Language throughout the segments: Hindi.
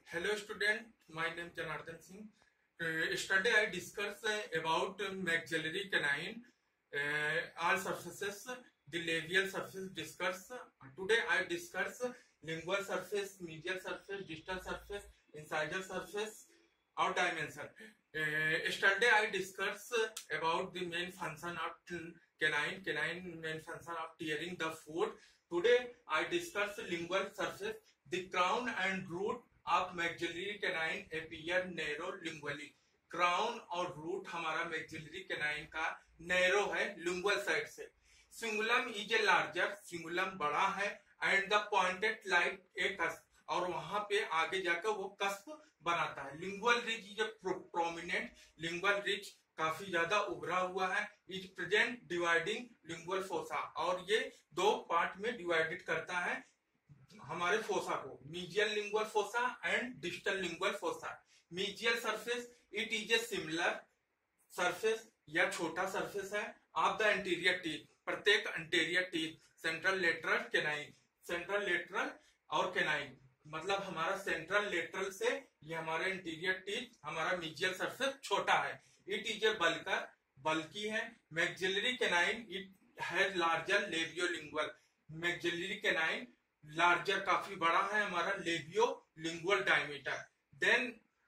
Hello student, my name is Janardhan Singh. Yesterday I discussed about maxillary canine, all surfaces, the labial surface discuss. Today I discuss lingual surface, medial surface, distal surface, incisal surface or dimension. Yesterday I discussed about the main function of canine main function of tearing the food. Today I discuss lingual surface, the crown and root of maxillary canine appear narrow lingually. Crown और रूट हमारा मैक्सिलरी कैनाइन का नैरो है लिंगुअल साइड से। Cingulum is a larger, cingulum बड़ा है and the pointed like a cusp, और वहां पे आगे जाकर वो कस्प बनाता है। Lingual ridge is a prominent, lingual ridge काफी ज्यादा उभरा हुआ है। Is present dividing lingual fossa, और ये दो पार्ट में डिवाइडेड करता है हमारे फोसा को, mesial lingual fossa and distal lingual fossa. Mesial surface it is a similar surface या छोटा सरफेस है ऑफ द एंटीरियर टीथ, प्रत्येक anterior teeth, central lateral canine, central lateral और कैनाइन, मतलब हमारा सेंट्रल लेटरल से ये हमारा एंटीरियर टीथ, हमारा मीजियल सरफेस छोटा है। It is a bulker, bulky है। Maxillary canine it has larger labio lingual, maxillary canine larger काफी बड़ा है हमारा labio lingual diameter than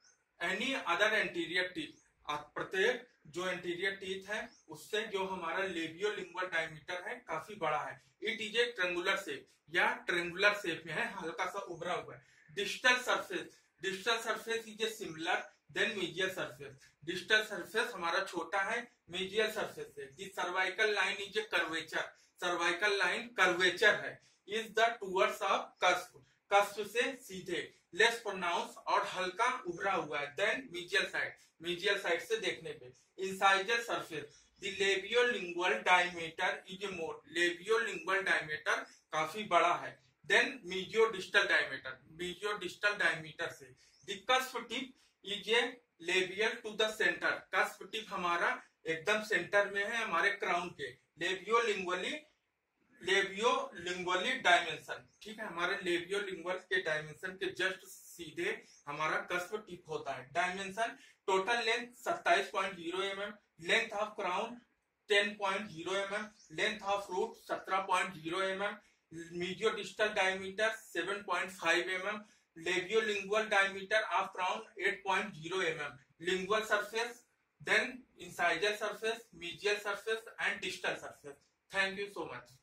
any other anterior teeth, प्रत्येक जो एंटीरियर टीथ है उससे जो हमारा लेबियो लिंगुअल डायमीटर है काफी बड़ा है। It is a triangular shape या ट्रेंगुलर शेप में है, हल्का सा उभरा हुआ है। Distal surface, distal surface is a similar than mesial surface, distal surface हमारा छोटा है मीजियल सरफेस से। The cervical line is a curvature, cervical line curvature है। Is the towards of cusp, cusp से सीधे, लेस प्रोनाउंस और हल्का उभरा हुआ है than mesial side, mesial side से देखने पे। Incisal surface, the labiolingual diameter is more, labiolingual diameter काफी बड़ा है than mesiodistal diameter, mesiodistal diameter से। The cusp tip is a labial to the center, cusp tip हमारा एकदम सेंटर में है हमारे क्राउन के। लेबियोलिंगुअली डायमेंशन, ठीक है, हमारे लेबियोलिंगुअल के डायमेंशन के जस्ट सीधे हमारा कस्प टिप होता है। Dimension, total length 27.0 mm, length of crown 10.0 mm, length of root 17.0 mm, mesiodistal diameter 7.5 mm, labiolingual diameter of crown 8.0 mm, lingual surface, then incisal surface, medial surface and distal surface. Thank you so much.